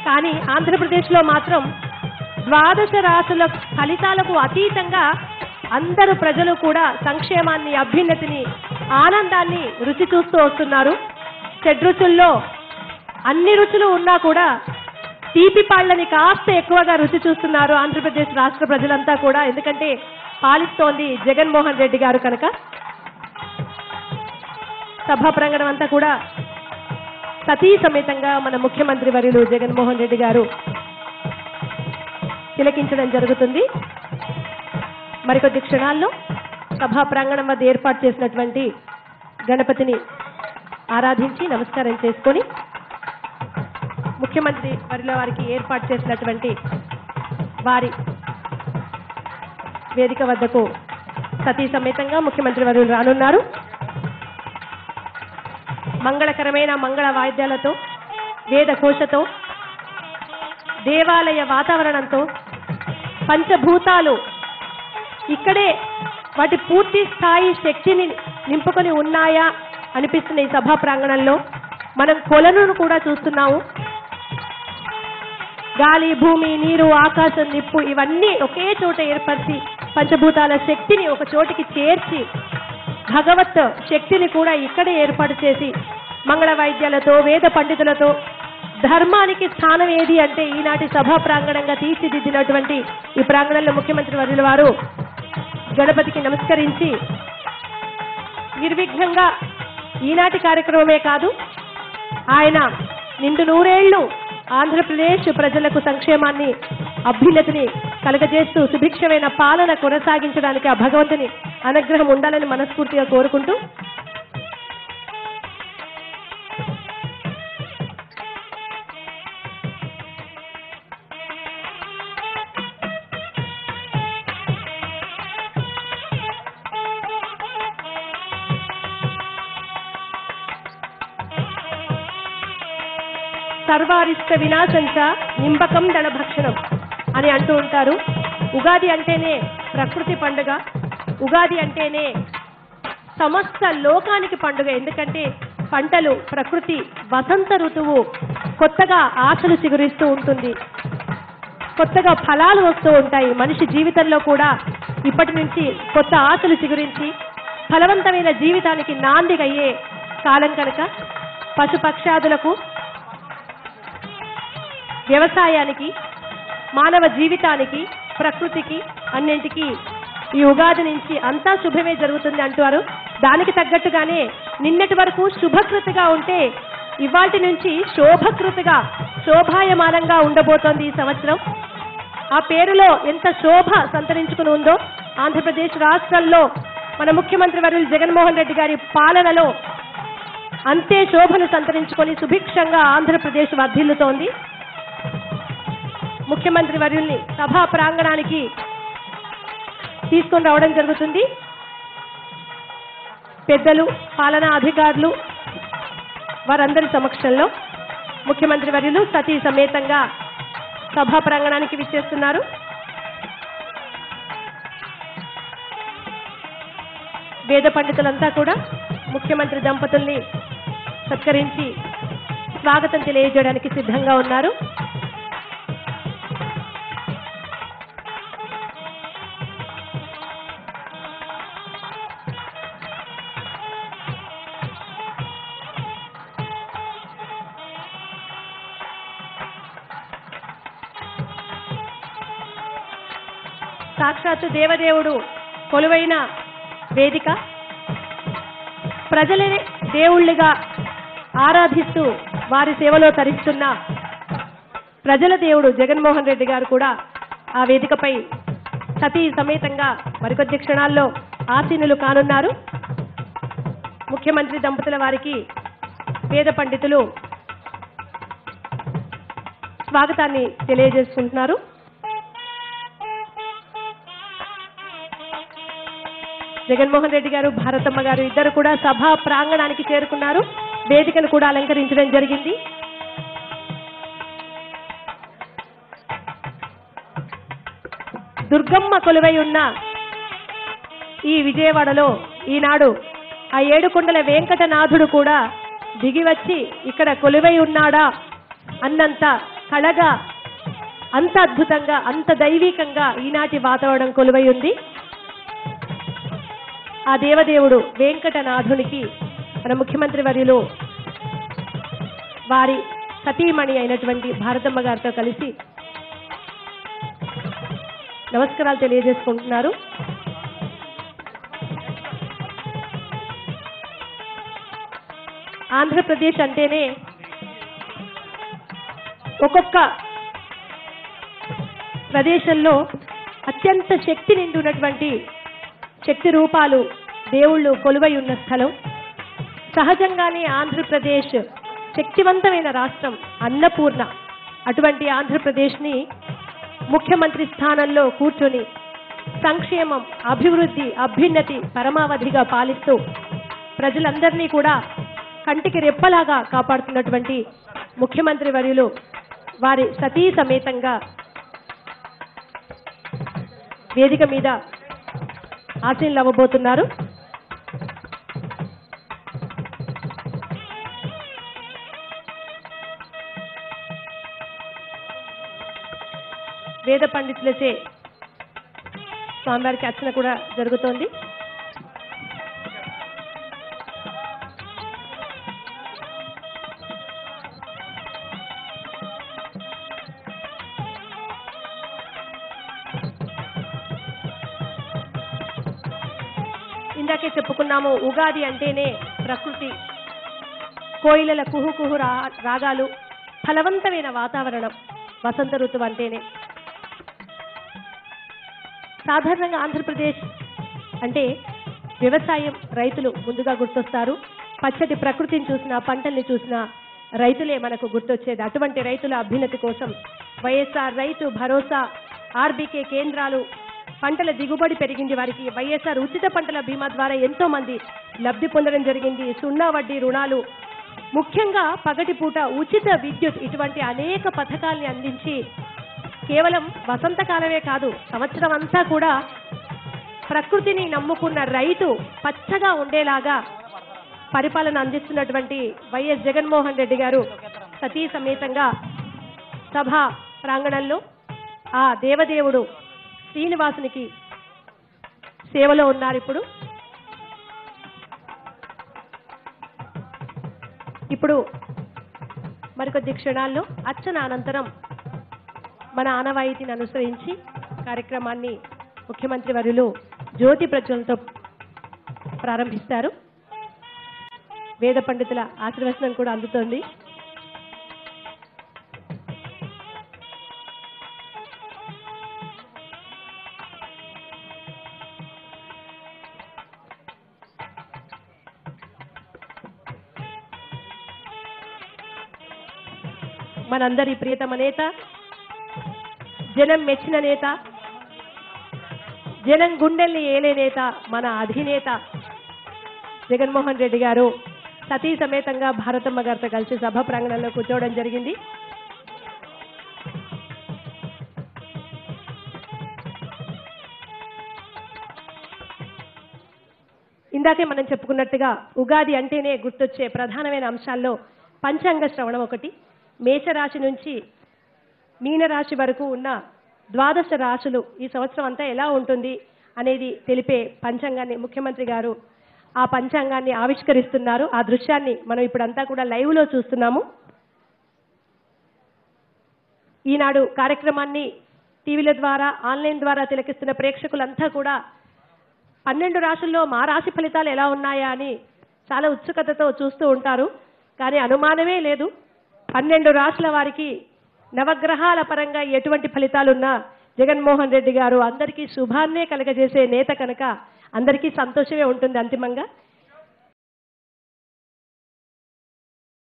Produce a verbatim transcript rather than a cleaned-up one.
కానీ ఆంధ్రప్రదేశ్లో మాత్రం ద్వాదశ రాశుల ఫలితాలకు అతీతంగా అందరూ ప్రజలు కూడా సంక్షేమాన్ని, అభ్యున్నతిని, ఆనందాన్ని రుచి చూస్తూ వస్తున్నారు. షడ్రుచుల్లో అన్ని రుచులు ఉన్నా కూడా తీపి పాళ్ళని కాస్త ఎక్కువగా రుచి చూస్తున్నారు ఆంధ్రప్రదేశ్ రాష్ట్ర ప్రజలంతా కూడా. ఎందుకంటే పాలిస్తోంది జగన్మోహన్ రెడ్డి గారు కనుక. సభా ప్రాంగణం అంతా కూడా సతీ సమేతంగా మన ముఖ్యమంత్రి వర్యులు జగన్మోహన్ రెడ్డి గారు తిలకించడం జరుగుతుంది. మరికొద్ది క్షణాల్లో సభా ప్రాంగణం వద్ద ఏర్పాటు చేసినటువంటి గణపతిని ఆరాధించి నమస్కారం చేసుకొని ముఖ్యమంత్రి వర్యుల వారికి ఏర్పాటు చేసినటువంటి వారి వేదిక వద్దకు సతీ సమేతంగా ముఖ్యమంత్రి వర్యులు రానున్నారు. మంగళకరమైన మంగళ వాయిద్యాలతో, వేద ఘోషతో, దేవాలయ వాతావరణంతో, పంచభూతాలు ఇక్కడే వాటి పూర్తి స్థాయి శక్తిని నింపుకొని ఉన్నాయా అనిపిస్తున్న ఈ సభా ప్రాంగణంలో మనం కొలను కూడా చూస్తున్నాము. గాలి, భూమి, నీరు, ఆకాశం, నిప్పు ఇవన్నీ ఒకే చోట ఏర్పరిచి పంచభూతాల శక్తిని ఒక చోటికి చేర్చి భగవత్ శక్తిని కూడా ఇక్కడే ఏర్పాటు చేసి మంగళ వాయిద్యాలతో, వేద పండితులతో ధర్మానికి స్థానం ఏది అంటే ఈనాటి సభా ప్రాంగణంగా తీర్చిదిద్దినటువంటి ఈ ప్రాంగణంలో ముఖ్యమంత్రి వర్యుల వారు గణపతికి నమస్కరించి నిర్విఘ్నంగా ఈనాటి కార్యక్రమమే కాదు, ఆయన నిండు నూరేళ్లు ఆంధ్రప్రదేశ్ ప్రజలకు సంక్షేమాన్ని, అభ్యున్నతిని కలగజేస్తూ సుభిక్షమైన పాలన కొనసాగించడానికి ఆ భగవంతుని అనుగ్రహం ఉండాలని మనస్ఫూర్తిగా కోరుకుంటూ సర్వారిష్ట వినాశంచ నింబకం దళభక్షణం అని అంటూ ఉంటారు. ఉగాది అంటేనే ప్రకృతి పండుగ, ఉగాది అంటేనే సమస్త లోకానికి పండుగ. ఎందుకంటే పంటలు, ప్రకృతి, వసంత ఋతువు కొత్తగా ఆశలు చిగురిస్తూ ఉంటుంది, కొత్తగా ఫలాలు వస్తూ ఉంటాయి. మనిషి జీవితంలో కూడా ఇప్పటి నుంచి కొత్త ఆశలు చిగురించి ఫలవంతమైన జీవితానికి నాందిగయ్యే కాలం కనుక పశుపక్షాదులకు, వ్యవసాయానికి, మానవ జీవితానికి, ప్రకృతికి అన్నింటికి ఈ ఉగాది నుంచి అంతా శుభమే జరుగుతుంది అంటారు. దానికి తగ్గట్టుగానే నిన్నటి వరకు శుభకృతిగా ఉంటే ఇవాటి నుంచి శోభకృతిగా, శోభాయమానంగా ఉండబోతోంది ఈ సంవత్సరం. ఆ పేరులో ఎంత శోభ సంతరించుకుని ఉందో ఆంధ్రప్రదేశ్ రాష్ట్రంలో మన ముఖ్యమంత్రి వర్యులు జగన్మోహన్ రెడ్డి గారి పాలనలో అంతే శోభను సంతరించుకొని సుభిక్షంగా ఆంధ్రప్రదేశ్ వర్ధిల్లుతోంది. ముఖ్యమంత్రి వర్యుల్ని సభా ప్రాంగణానికి తీసుకొని రావడం జరుగుతుంది. పెద్దలు, పాలనా అధికారులు వారందరి సమక్షంలో ముఖ్యమంత్రి వర్యులు సతీ సమేతంగా సభా ప్రాంగణానికి విచ్చేస్తున్నారు. వేద పండితులంతా కూడా ముఖ్యమంత్రి దంపతుల్ని సత్కరించి స్వాగతం తెలియజేయడానికి సిద్ధంగా ఉన్నారు. సాక్షాత్తు దేవదేవుడు కొలువైన వేదిక, ప్రజలే దేవుళ్ళుగా ఆరాధిస్తూ వారి సేవలో తరిస్తున్న ప్రజల దేవుడు జగన్మోహన్ రెడ్డి గారు కూడా ఆ వేదికపై సతీ సమేతంగా మరికొద్ది క్షణాల్లో ఆసీనులు కానున్నారు. ముఖ్యమంత్రి దంపతుల వారికి వేద పండితులు స్వాగతాన్ని తెలియజేసుకుంటున్నారు. జగన్మోహన్ రెడ్డి గారు, భారతమ్మ గారు ఇద్దరు కూడా సభా ప్రాంగణానికి చేరుకున్నారు. వేదికను కూడా అలంకరించడం జరిగింది. దుర్గమ్మ కొలువై ఉన్న ఈ విజయవాడలో ఈనాడు ఆ ఏడుకొండల వెంకటనాథుడు కూడా దిగివచ్చి ఇక్కడ కొలువై ఉన్నాడా అన్నంత కళగా అంత అద్భుతంగా అంత దైవికంగా ఈనాటి వాతావరణం కొలువై ఉంది. ఆ దేవదేవుడు వెంకటనాథునికి మన ముఖ్యమంత్రి వర్యులు వారి సతీమణి అయినటువంటి భారతమ్మ గారితో కలిసి నమస్కారాలు తెలియజేసుకుంటున్నారు. ఆంధ్రప్రదేశ్ అంటేనే ఒక్కొక్క ప్రదేశంలో అత్యంత శక్తి నిండి ఉన్నటువంటి శక్తి రూపాలు దేవుళ్ళు కొలువై ఉన్న స్థలం. సహజంగానే ఆంధ్రప్రదేశ్ శక్తివంతమైన రాష్ట్రం, అన్నపూర్ణ. అటువంటి ఆంధ్రప్రదేశ్ని ముఖ్యమంత్రి స్థానంలో కూర్చొని సంక్షేమం, అభివృద్ధి, అభ్యున్నతి పరమావధిగా పాలిస్తూ ప్రజలందరినీ కూడా కంటికి రెప్పలాగా కాపాడుతున్నటువంటి ముఖ్యమంత్రి వర్యులు వారి సతీ సమేతంగా వేదిక మీద ఆశీనులు అవ్వబోతున్నారు. వేద పండితులచే స్వామివారికి అర్చన కూడా జరుగుతోంది. ఇందాకే చెప్పుకున్నాము, ఉగాది అంటేనే ప్రకృతి, కోయిలల కుహు కుహు రాగాలు, ఫలవంతమైన వాతావరణం. వసంత ఋతువు అంటేనే సాధారణంగా ఆంధ్రప్రదేశ్ అంటే వ్యవసాయం, రైతులు ముందుగా గుర్తొస్తారు. పచ్చటి ప్రకృతిని చూసినా, పంటల్ని చూసినా రైతులే మనకు గుర్తొచ్చేది. అటువంటి రైతుల అభ్యున్నతి కోసం వైఎస్ఆర్ రైతు భరోసా, ఆర్బీకే కేంద్రాలు, పంటల దిగుబడి పెరిగింది వారికి. వైఎస్ఆర్ ఉచిత పంటల బీమా ద్వారా ఎంతో మంది లబ్ధి పొందడం జరిగింది. సున్నా వడ్డీ రుణాలు, ముఖ్యంగా పగటిపూట ఉచిత విద్యుత్, ఇటువంటి అనేక పథకాల్ని అందించి కేవలం వసంతకాలమే కాదు, సంవత్సరం అంతా కూడా ప్రకృతిని నమ్ముకున్న రైతు పచ్చగా ఉండేలాగా పరిపాలన అందిస్తున్నటువంటి వైఎస్ జగన్మోహన్ రెడ్డి గారు సతీ సమేతంగా సభా ప్రాంగణంలో ఆ దేవదేవుడు శ్రీనివాసునికి సేవలో ఉన్నారు. ఇప్పుడు ఇప్పుడు మరికొద్ది క్షణాల్లో అర్చన అనంతరం మన ఆనవాయితీని అనుసరించి కార్యక్రమాన్ని ముఖ్యమంత్రి వర్యులు జ్యోతి ప్రజ్వలనతో ప్రారంభిస్తారు. వేద పండితుల ఆశీర్వచనం కూడా అందుతోంది. మనందరి ప్రియతమ నేత, జనం మెచ్చిన నేత, జనం గుండెల్ని ఏలే నేత, మన అధినేత జగన్మోహన్ రెడ్డి గారు సతీ సమేతంగా భారతమ్మ గారితో కలిసి సభ ప్రాంగణంలో కూర్చోవడం జరిగింది. ఇందాకే మనం చెప్పుకున్నట్టుగా ఉగాది అంటేనే గుర్తొచ్చే ప్రధానమైన అంశాల్లో పంచాంగ శ్రవణం ఒకటి. మేషరాశి నుంచి మీనరాశి వరకు ఉన్న ద్వాదశ రాశులు ఈ సంవత్సరం అంతా ఎలా ఉంటుంది అనేది తెలిపే పంచాంగాన్ని ముఖ్యమంత్రి గారు ఆ పంచాంగాన్ని ఆవిష్కరిస్తున్నారు. ఆ దృశ్యాన్ని మనం ఇప్పుడంతా కూడా లైవ్ లో చూస్తున్నాము. ఈనాడు కార్యక్రమాన్ని టీవీల ద్వారా, ఆన్లైన్ ద్వారా తిలకిస్తున్న ప్రేక్షకులంతా కూడా పన్నెండు రాశుల్లో మా రాశి ఫలితాలు ఎలా ఉన్నాయా అని చాలా ఉత్సుకతతో చూస్తూ ఉంటారు. కానీ అనుమానమే లేదు, పన్నెండు రాశుల వారికి నవగ్రహాల పరంగా ఎటువంటి ఫలితాలున్నా జగన్మోహన్ రెడ్డి గారు అందరికీ శుభాన్నే కలగజేసే నేత కనుక అందరికీ సంతోషమే ఉంటుంది అంతిమంగా.